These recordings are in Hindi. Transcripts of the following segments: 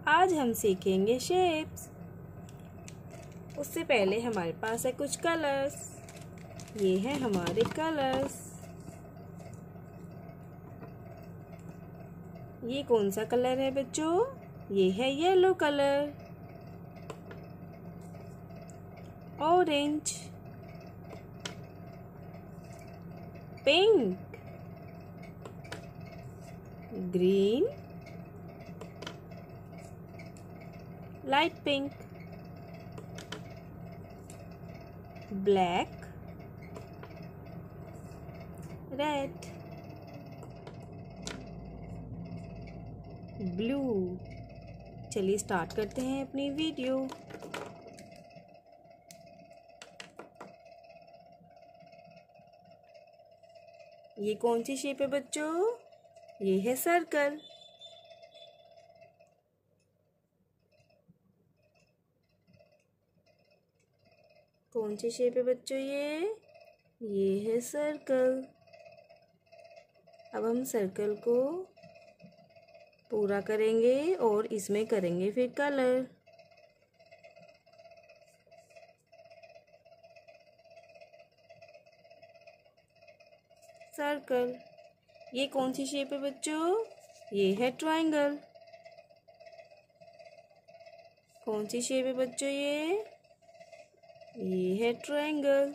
आज हम सीखेंगे शेप्स। उससे पहले हमारे पास है कुछ कलर्स। ये हैं हमारे कलर्स। ये कौन सा कलर है बच्चों? ये है yellow colour, orange, pink, green, light pink, black, red, blue. चलिए स्टार्ट करते हैं अपनी वीडियो। ये कौन सी शेप है बच्चों? ये है सर्कल। कौन सी शेप है बच्चों? ये है सर्कल। अब हम सर्कल को पूरा करेंगे और इसमें करेंगे फिर कलर। सर्कल। ये कौन सी शेप है बच्चों? ये है ट्रायंगल। कौन सी शेप है बच्चों? ये है ट्रायंगल।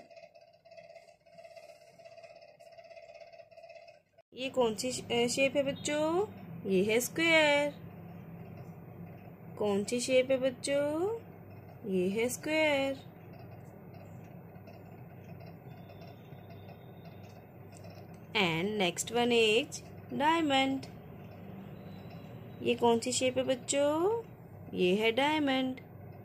ये कौन सी शेप है बच्चों? ये है स्क्वायर। कौन सी शेप है बच्चों? ये है square. And next one is diamond. ये कौन सी शेप है बच्चों? ये है डायमंड।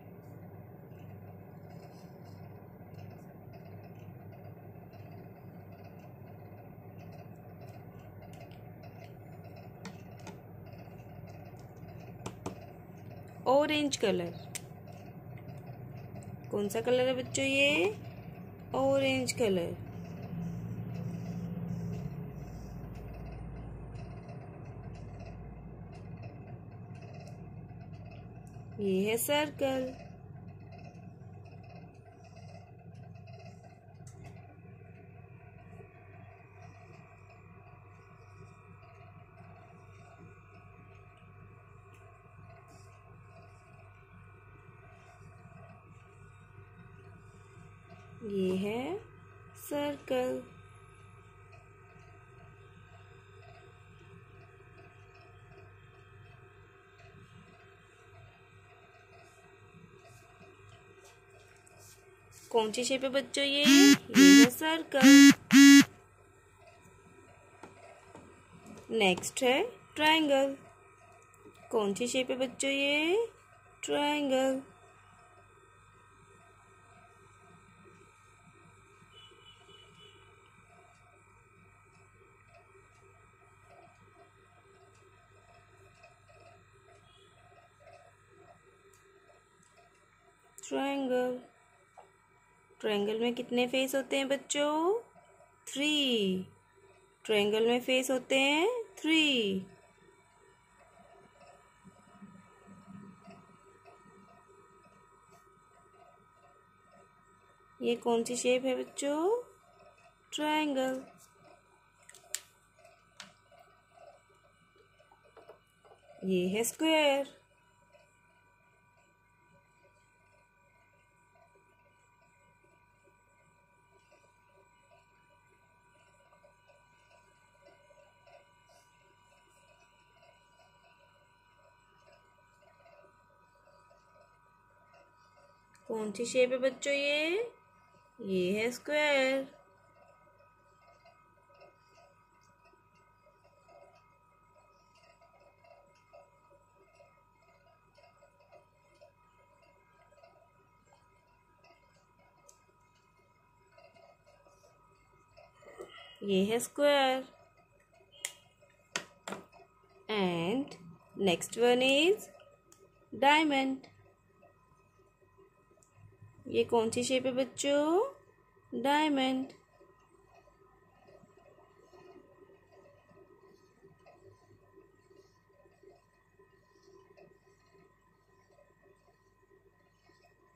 Orange colour. कौन सा कलर है बच्चों? ये ऑरेंज कलर। ये है सर्कल। ये है सर्कल। कौन सी शेप है बच्चों? ये है सर्कल। नेक्स्ट है ट्रायंगल। कौन सी शेप है बच्चों? ये ट्रायंगल। ट्रायंगल। ट्रायंगल में कितने फेस होते हैं बच्चों? 3। ट्रायंगल में फेस होते हैं 3। ये कौन सी शेप है बच्चों? ट्रायंगल। ये है स्क्वायर। कौन सी शेप है बच्चों? ये है स्क्वायर। ये है square. And next one is diamond. ये कौन सी शेप है बच्चों? डायमंड।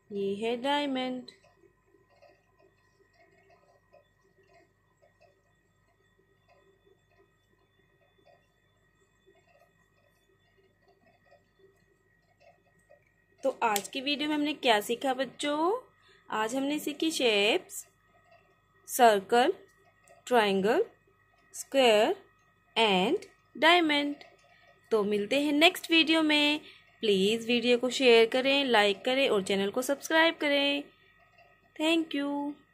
ये है डायमंड। तो आज की वीडियो में हमने क्या सीखा बच्चों? आज हमने सीखी shapes, circle, triangle, square and diamond. तो मिलते हैं नेक्स्ट वीडियो में। प्लीज़ वीडियो को शेयर करें, लाइक करें और चैनल को सब्सक्राइब करें। Thank you.